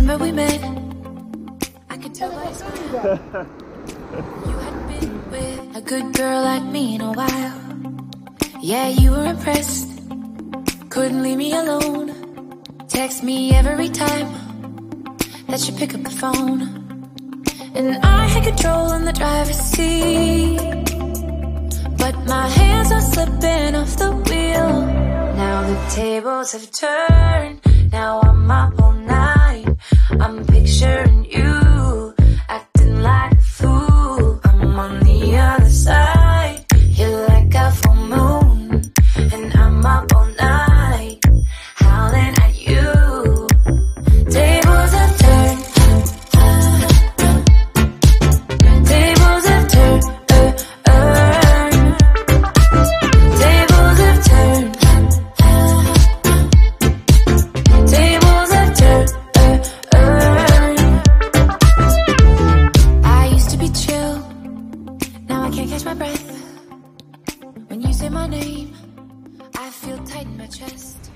remember we met. I could tell by your smile you hadn't been with a good girl like me in a while. Yeah, you were impressed, couldn't leave me alone. Text me every time that you pick up the phone. And I had control in the driver's seat, but my hands are slipping off the wheel. Now the tables have turned, now I'm up all night. I'm picturing you acting like a fool. I'm on the other side, you're like a full moon, and I'm up all night, howling at you. Tables have turned, tables have turned, tables have turned, tables have turned. I used to be chill, now I can't catch my breath. When you say my name, I feel tight in my chest.